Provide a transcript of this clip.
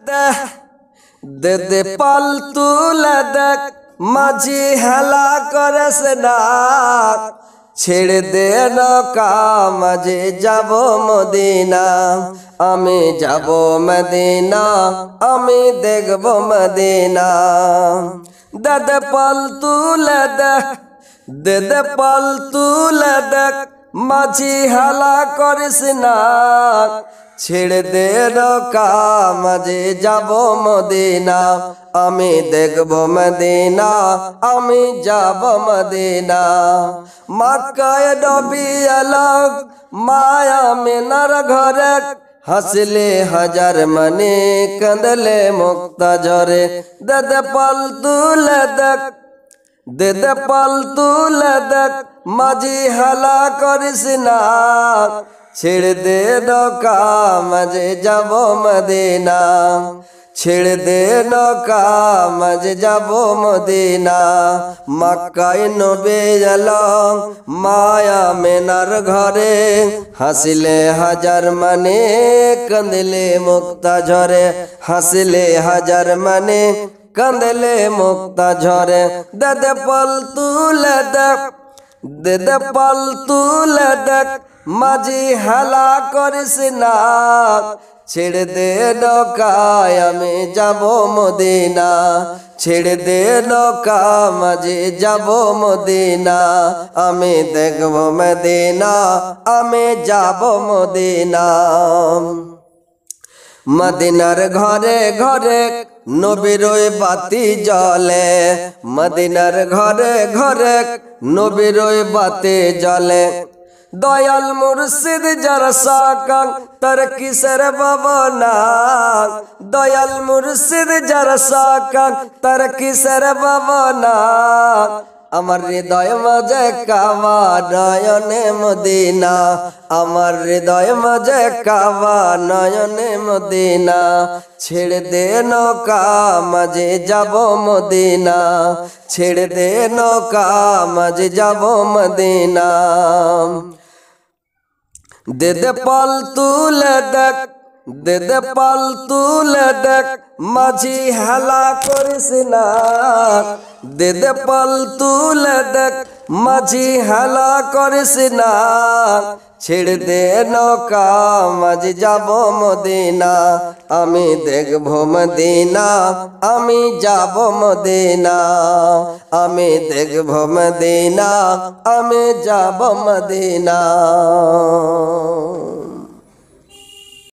দেখ দে দে পাল তুলে দেখ মাঝি হেলা করেছে না ছেড়ে দে নৌকা মাঝে যাব মদিনা আমি যাব মদিনা আমি দেখব মদিনা দে দে পাল তুলে দেখ দে দে পাল তুলে দেখ মাঝি হেলা করিস না ছেড়ে দে নৌকা মাঝে যাব মদিনা আমি দেখব মদিনা আমি যাব মদিনা মক্কায় নবী এলো মায়া মিনার ঘরে হাসলে হাজার মানে কাঁদলে মুক্তা ঝরে দে দে পাল তুলে দেখ দে দে পাল তুলে দেখ মাঝি হেলা করিস না ছেড়ে দে নৌকা মাঝে যাব মদিনা ছেড়ে দে নৌকা মাঝে যাব মদিনা মক্কায় নবী এলো মায়া মেনার ঘরে হাসিলে হাজার মানে কাঁদলে মুক্তা ঝরে হাসিলে হাজার মানে কাঁদলে মুক্তা ঝরে দে দে পাল তুলে দেখ দে দে পাল তুলে দেখ মাঝি হেলা করিস না ছেড়ে দে নৌকায় আমি যাব মদিনা ছেড়ে দে নৌকা মাঝে যাব মদিনা আমি দেখব মদিনা আমি যাব মদিনা মদিনার ঘরে ঘরে নবীর বাতি জ্বলে মদিনার ঘরে ঘরে নবীর বাতি জ্বলে দয়াল মুর্শিদ যার সাকাং তার কিসের ভাবনা দয়াল মুর্শিদ যার সাকাং তার কিসের ভাবনা আমার হৃদয় মাঝে কাবা নয়নে মদিনা আমার হৃদয় মাঝে কাবা নয়নে মদিনা ছেড়ে দে নৌকা মাঝে যাব মদিনা ছেড়ে দে নৌকা মাঝে যাব মদিনা দে দে পাল তুলে দেখ দে দে পাল তুলে দেখ মাঝি হেলা করিস না দে দে পাল তুলে দেখ মাঝি হেলা করিস না ছেড়ে দে নৌকা মাঝে যাব মদিনা আমি দেখব মদিনা আমি যাব মদিনা আমি দেখব মদিনা আমি যাব মদিনা